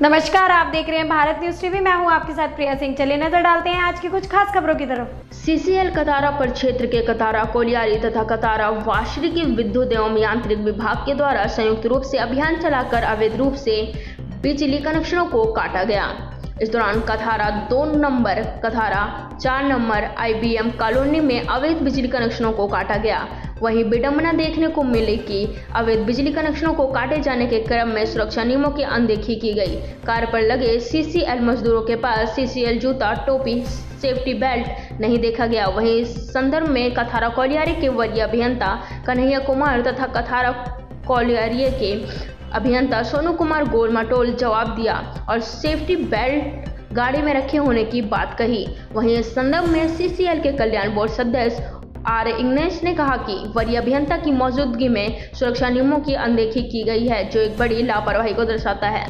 नमस्कार, आप देख रहे हैं भारत न्यूज टीवी। मैं हूं आपके साथ प्रिया सिंह। चलिए नजर डालते हैं आज की कुछ खास खबरों की तरफ। सीसीएल कतारा प्रक्षेत्र के कतारा कोलियारी तथा कतारा वाशरी के विद्युत एवं यांत्रिक विभाग के द्वारा संयुक्त रूप से अभियान चलाकर अवैध रूप से बिजली कनेक्शनों को काटा गया। इस दौरान Katara 2 number, Katara 4 number IBM colony में अवैध बिजली कनेक्शनों को काटा गया। वहीं विडंबना देखने को मिली कि अवैध बिजली कनेक्शनों को काटे जाने के क्रम में सुरक्षा नियमों की अनदेखी की गई। कार्य पर लगे CCL मजदूरों के पास CCL जूता, टोपी, सेफ्टी बेल्ट नहीं देखा गया। वहीं इस संदर्भ में कतारा कोलियारी के वरीय अभियंता कन्हैया कुमार तथा कतारा कोलियारी के अभियंता सोनू कुमार गोलमाटोल जवाब दिया और सेफ्टी बेल्ट गाड़ी में रखे होने की बात कही। वहीं इस संदर्भ में CCL के कल्याण बोर्ड सदस्य R इंग्नेश ने कहा कि वरीय अभियंता की मौजूदगी में सुरक्षा नियमों की अनदेखी की गई है, जो एक बड़ी लापरवाही को दर्शाता है।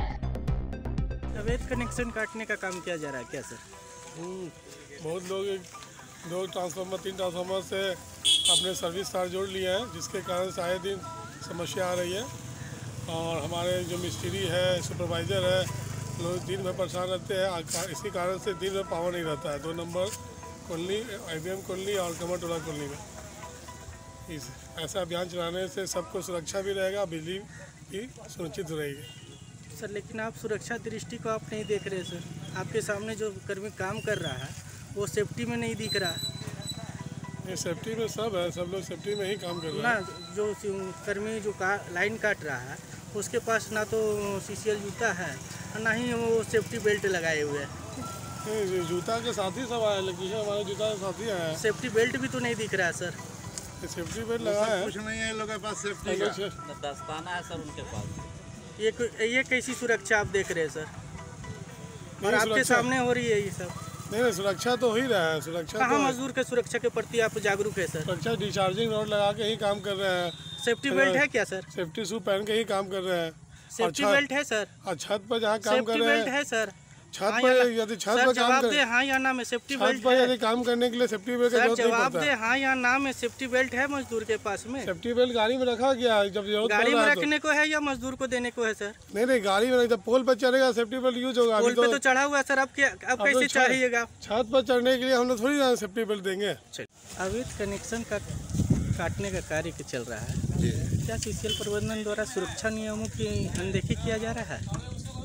अवैध कनेक्शन काटने का काम किया जा रहा है क्या सर? बहुत लोग 2 ट्रांसफार्मर 3 ट्रांसफार्मर से अपने सर्विस तार जोड़ लिए हैं, जिसके कारण आए दिन समस्या आ रही है। और हमारे जो मिस्त्री है, सुपरवाइज़र है, लोग दिन भर परेशान रहते हैं। इसी कारण से दिन भर पावर नहीं रहता है 2 नंबर कॉलोनी, IBM कॉलोनी और कमरटोला कॉलोनी में। ऐसा अभियान चलाने से सबको सुरक्षा भी रहेगा, बिजली भी सुरक्षित रहेगी। सर लेकिन आप सुरक्षा दृष्टि को आप नहीं देख रहे सर। आपके सामने जो कर्मी काम कर रहा है वो सेफ्टी में नहीं दिख रहा है। ये सेफ्टी में सब है, सब लोग सेफ्टी में ही काम कर रहे हैं ना। जो कर्मी जो लाइन काट रहा है उसके पास ना तो CCL जूता है और ना ही वो सेफ्टी बेल्ट लगाए हुए हैं। जूता के साथ ही सब आए, लेकिन हमारे जूता के साथ ही आया। सेफ्टी बेल्ट भी तो नहीं दिख रहा है सर। सेफ्टी बेल्ट लगा है, कुछ नहीं है इन लोगों के पास सेफ्टी का दस्ताना है सर उनके पास। ये कैसी सुरक्षा आप देख रहे हैं सर? और आपके सामने हो रही है ये सब। नहीं, सुरक्षा तो हो ही रहा है। सुरक्षा कहाँ तो मजदूर के सुरक्षा के प्रति आप जागरूक है सर? सुरक्षा डिस्चार्जिंग रोड लगा के ही काम कर रहे हैं। सेफ्टी बेल्ट है क्या सर? सेफ्टी शू पहन के ही काम कर रहे हैं। सेफ्टी बेल्ट है सर? और छत पर जहाँ काम कर रहे हैं बेल्ट है सर? छत पर यदि छत पर काम कर हाँ या ना में सेफ्टी बेल्ट छत पर यदि काम करने के लिए सेफ्टी बेल्ट का जरूरत नहीं पड़ता। जवाब दे हाँ या ना में सेफ्टी बेल्ट है मजदूर के पास में? सेफ्टी बेल्ट गाड़ी में रखा गया है, जब जरूरत गाड़ी में रखने को है या मजदूर को देने को है सर? नहीं, गाड़ी में जब पोल पर चढ़ेगा सेफ्टी बेल्ट यूज होगा। पोल पे तो चढ़ा हुआ है सर। अब कैसे चाहिएगा? छत पर चढ़ने के लिए हम लोग थोड़ी ना सेफ्टी बेल्ट देंगे। अवैध कनेक्शन का काटने का कार्य चल रहा है, क्या CCL प्रबंधन द्वारा सुरक्षा नियमों की अनदेखी किया जा रहा है?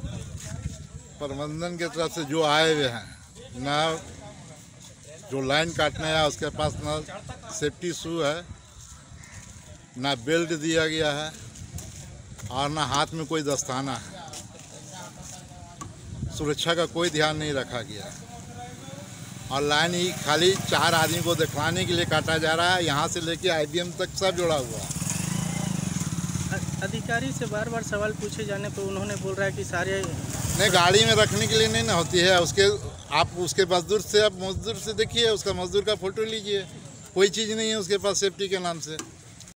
प्रबंधन की तरफ से जो आए हुए हैं ना, जो लाइन काटने आया उसके पास ना सेफ्टी शू है, ना बेल्ट दिया गया है और ना हाथ में कोई दस्ताना है। सुरक्षा का कोई ध्यान नहीं रखा गया है और लाइन ही खाली 4 आदमी को दिखाने के लिए काटा जा रहा है। यहाँ से लेके IBM तक सब जुड़ा हुआ है। अधिकारी से बार बार सवाल पूछे जाने पर उन्होंने बोल रहा है कि सारे नहीं, गाड़ी में रखने के लिए नहीं ना होती है। आप उसके मजदूर से देखिए, उसका मजदूर का फोटो लीजिए, कोई चीज़ नहीं है उसके पास सेफ्टी के नाम से।